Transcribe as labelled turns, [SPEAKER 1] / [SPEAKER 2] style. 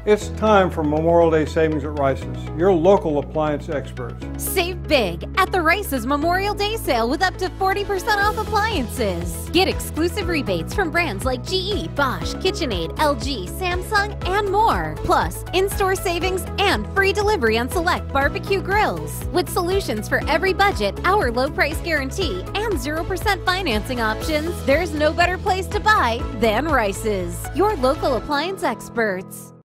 [SPEAKER 1] It's time for Memorial Day savings at RICES, your local appliance experts.
[SPEAKER 2] Save big at the RICES Memorial Day sale with up to 40% off appliances. Get exclusive rebates from brands like GE, Bosch, KitchenAid, LG, Samsung, and more. Plus, in-store savings and free delivery on select barbecue grills. With solutions for every budget, our low price guarantee, and 0% financing options, there's no better place to buy than RICES, your local appliance experts.